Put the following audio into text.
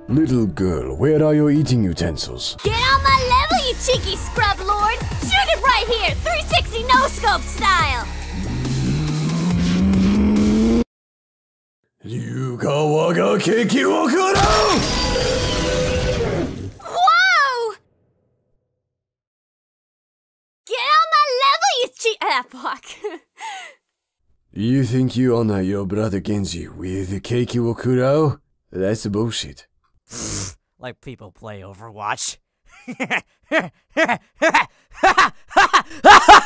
Little girl, where are your eating utensils? Get on my level, you cheeky scrub lord! Shoot it right here, 360 no-scope style! Yukawaga Keiki Wakuro! Whoa! Get on my level, you fuck. You think you honor your brother Genji with Keiki Wakuro? That's bullshit. Like people play Overwatch.